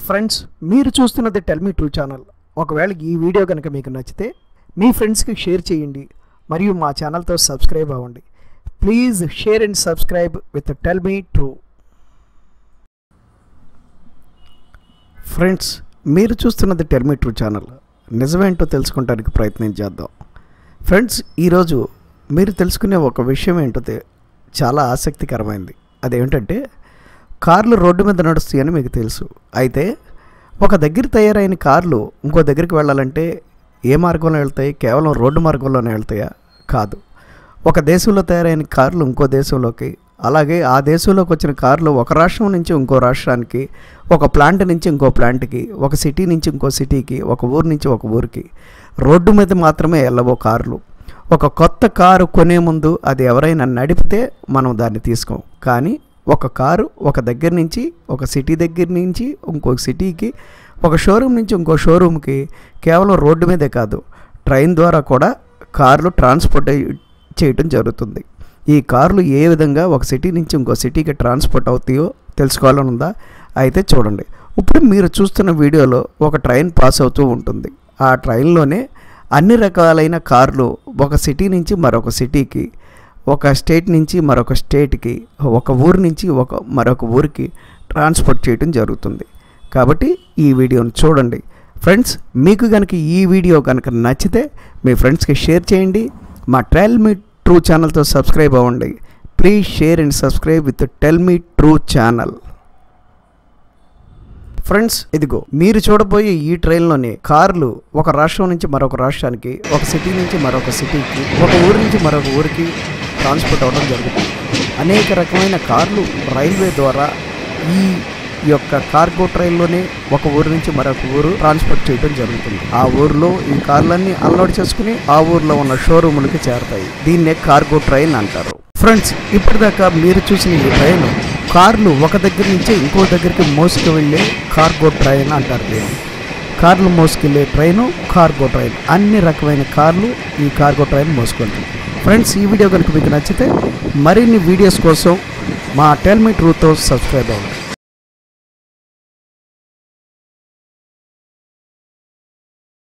Friends, మీరు చూస్తున్నది Tell Me True channel. ఒకవేళ ఈ వీడియో కనుక మీకు నచ్చితే మీ ఫ్రెండ్స్కి షేర్ చేయండి మరియు మా ఛానల్తో సబ్స్క్రైబ్ అవ్వండి. Please share and subscribe with Tell Me True. Friends, మీరు చూస్తున్నది టెల్ మీ ట్రూ ఛానల్. నిజమేంటో తెలుసుకోవడానికి ప్రయత్నం చేద్దాం. ఫ్రెండ్స్, ఈరోజు మీరు తెలుసుకునే ఒక విషయం ఏంటో చాలా ఆసక్తికరమైనది. అదేంటంటే, కార్లు రోడ్డు మీద నడుస్తాయని మీకు తెలుసు. అయితే ఒక దగ్గర తయారైన కార్లు ఇంకో దగ్గరికి వెళ్ళాలంటే ఏ మార్గంలో వెళ్తాయి? కేవలం రోడ్డు మార్గంలోనే వెళ్తాయా? కాదు. ఒక దేశంలో తయారైన కార్లు ఇంకో దేశంలోకి, అలాగే ఆ దేశంలోకి వచ్చిన కార్లు ఒక రాష్ట్రం నుంచి ఇంకో రాష్ట్రానికి, ఒక ప్లాంట్ నుంచి ఇంకో ప్లాంట్కి, ఒక సిటీ నుంచి ఇంకో సిటీకి, ఒక ఊరు నుంచి ఒక ఊరికి రోడ్డు మీద మాత్రమే వెళ్ళవో కార్లు. ఒక కొత్త కారు కొనే ముందు అది ఎవరైనా నడిపితే మనం దాన్ని తీసుకోం. కానీ ఒక కారు ఒక దగ్గర నుంచి, ఒక సిటీ దగ్గర నుంచి ఇంకొక సిటీకి, ఒక షోరూమ్ నుంచి ఇంకో షోరూమ్కి కేవలం రోడ్డు మీదే కాదు, ట్రైన్ ద్వారా కూడా కార్లు ట్రాన్స్పోర్ట్ చేయటం జరుగుతుంది. ఈ కార్లు ఏ విధంగా ఒక సిటీ నుంచి ఇంకో సిటీకి ట్రాన్స్పోర్ట్ అవుతాయో తెలుసుకోవాలని ఉందా? అయితే చూడండి. ఇప్పుడు మీరు చూస్తున్న వీడియోలో ఒక ట్రైన్ పాస్ అవుతూ ఉంటుంది. ఆ ట్రైన్లోనే అన్ని రకాలైన కార్లు ఒక సిటీ నుంచి మరొక సిటీకి, ఒక స్టేట్ నుంచి మరొక స్టేట్కి, ఒక ఊరు నుంచి మరొక ఊరికి ట్రాన్స్పోర్ట్ చేయడం జరుగుతుంది. కాబట్టి ఈ వీడియోని చూడండి. ఫ్రెండ్స్, మీకు కనుక ఈ వీడియో కనుక నచ్చితే మీ ఫ్రెండ్స్కి షేర్ చేయండి. మా టెల్ మీ ట్రూ ఛానల్తో సబ్స్క్రైబ్ అవ్వండి. Please share and subscribe with Tell Me True channel. Friends, ఇదిగో మీరు చూడబోయే ఈ ట్రైన్లోనే కార్లు ఒక రాష్ట్రం నుంచి మరొక రాష్ట్రానికి, ఒక సిటీ నుంచి మరొక సిటీకి, ఒక ఊరు నుంచి మరొక ఊరికి ట్రాన్స్పోర్ట్ అవ్వడం జరుగుతుంది. అనేక రకమైన కార్లు రైల్వే ద్వారా ఈ యొక్క కార్గో ట్రైన్లోనే ఒక ఊరు నుంచి మరొక ఊరు ట్రాన్స్పోర్ట్ చేయడం జరుగుతుంది. ఆ ఊరిలో ఈ కార్లన్నీ అన్లోడ్ చేసుకుని ఆ ఊరిలో ఉన్న షోరూములకి చేరతాయి. దీన్నే కార్గో ట్రైన్ అంటారు. ఫ్రెండ్స్, ఇప్పటిదాకా మీరు చూసిన ఈ ట్రైన్ కార్లు ఒక దగ్గర నుంచి ఇంకో దగ్గరికి మోసుకు వెళ్ళే కార్గో ట్రైన్ అంటారు. దీన్ని కార్లు మోసుకెళ్ళే ట్రైను కార్గో ట్రైన్. అన్ని రకమైన కార్లు ఈ కార్గో ట్రైన్ మోసుకెళ్తుంది. ఫ్రెండ్స్, ఈ వీడియో కనుక మీకు నచ్చితే మరిన్ని వీడియోస్ కోసం మా టెల్ మీ ట్రూతో సబ్స్క్రైబ్ అవ్వండి.